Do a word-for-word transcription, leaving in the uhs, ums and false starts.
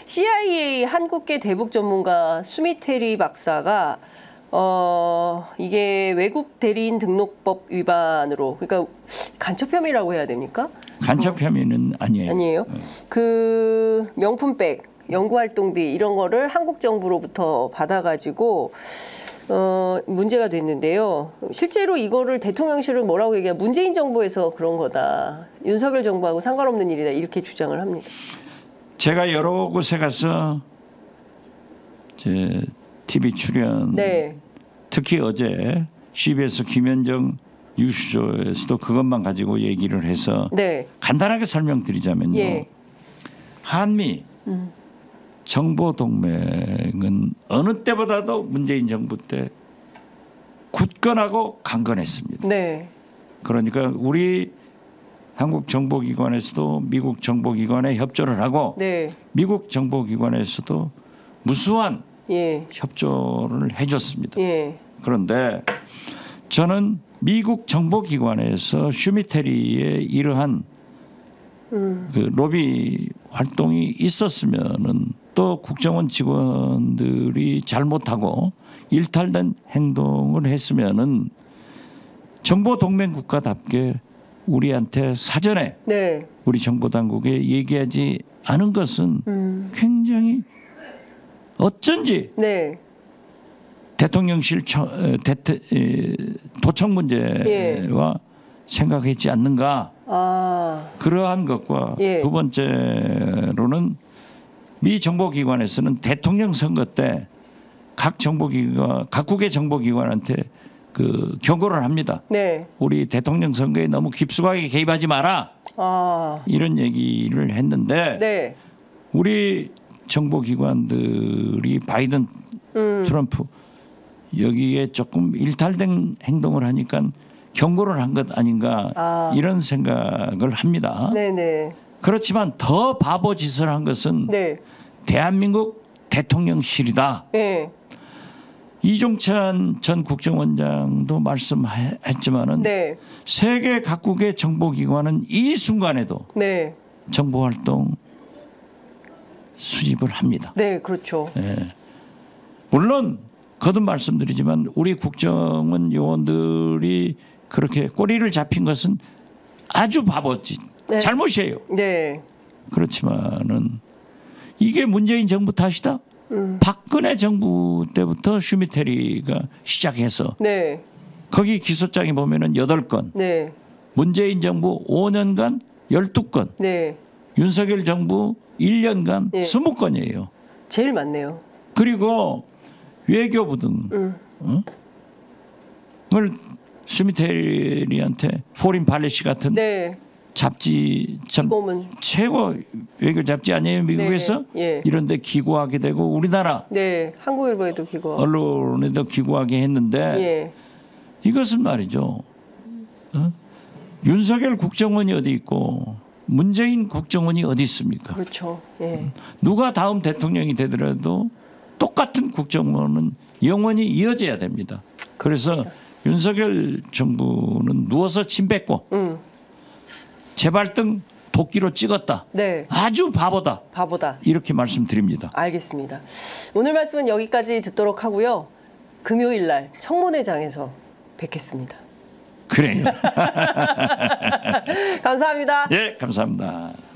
씨아이에이 한국계 대북 전문가 수미테리 박사가 어 이게 외국 대리인 등록법 위반으로, 그러니까 간첩 혐의라고 해야 됩니까? 간첩 혐의는 아니에요. 아니에요. 네. 그 명품백, 연구활동비 이런 거를 한국 정부로부터 받아가지고 어, 문제가 됐는데요. 실제로 이거를 대통령실은 뭐라고 얘기해요? 문재인 정부에서 그런 거다. 윤석열 정부하고 상관없는 일이다. 이렇게 주장을 합니다. 제가 여러 곳에 가서 제 티비 출연, 네. 특히 어제 씨비에스 김현정 뉴스쇼에서도 그것만 가지고 얘기를 해서 네. 간단하게 설명드리자면요. 예. 한미 음. 정보동맹은 어느 때보다도 문재인 정부 때 굳건하고 강건했습니다. 네. 그러니까 우리 한국 정보기관에서도 미국 정보기관에 협조를 하고 네. 미국 정보기관에서도 무수한 예. 협조를 해줬습니다. 예. 그런데 저는 미국 정보기관에서 슈미테리의 이러한 음. 그 로비 활동이 있었으면은 또 국정원 직원들이 잘못하고 일탈된 행동을 했으면은 정보 동맹 국가답게 우리한테 사전에 네. 우리 정보 당국에 얘기하지 않은 것은 음. 굉장히 어쩐지 네. 대통령실 청, 대태, 도청 문제와 예. 생각했지 않는가. 아. 그러한 것과 예. 두 번째로는 미 정보기관에서는 대통령 선거 때 각 정보기관, 각국의 정보기관한테 그 경고를 합니다. 네. 우리 대통령 선거에 너무 깊숙하게 개입하지 마라. 아. 이런 얘기를 했는데 네. 우리 정보기관들이 바이든, 음. 트럼프 여기에 조금 일탈된 행동을 하니까 경고를 한 것 아닌가 아. 이런 생각을 합니다. 네네. 그렇지만 더 바보 짓을 한 것은 네. 대한민국 대통령실이다. 네. 이종찬 전 국정원장도 말씀했지만은 네. 세계 각국의 정보기관은 이 순간에도 네. 정보활동 수집을 합니다. 네. 그렇죠. 예. 물론 거듭 말씀드리지만 우리 국정원 요원들이 그렇게 꼬리를 잡힌 것은 아주 바보짓, 네. 잘못이에요. 네. 그렇지만은 이게 문재인 정부 탓이다. 음. 박근혜 정부 때부터 슈미테리가 시작해서 네. 거기 기소장에 보면은 여덟 건, 네. 문재인 정부 오 년간 열두 건, 네. 윤석열 정부 일 년간 예. 스무 건이에요. 제일 많네요. 그리고 외교부 등을 음. 어? 슈미테리한테 포린 팔레시 같은 네. 잡지 참 기고문. 최고 외교 잡지 아니에요 미국에서? 네. 예. 이런데 기고하게 되고 우리나라 네. 한국일보에도 기고. 언론에도 기고하게 했는데 예. 이것은 말이죠. 어? 윤석열 국정원이 어디 있고 문재인 국정원이 어디 있습니까? 그렇죠. 예. 누가 다음 대통령이 되더라도 똑같은 국정원은 영원히 이어져야 됩니다. 그래서 윤석열 정부는 누워서 침 뱉고 음. 제발등 도끼로 찍었다. 네. 아주 바보다. 바보다. 이렇게 말씀드립니다. 알겠습니다. 오늘 말씀은 여기까지 듣도록 하고요. 금요일 날 청문회장에서 뵙겠습니다. 그래요. 감사합니다. 예, 감사합니다.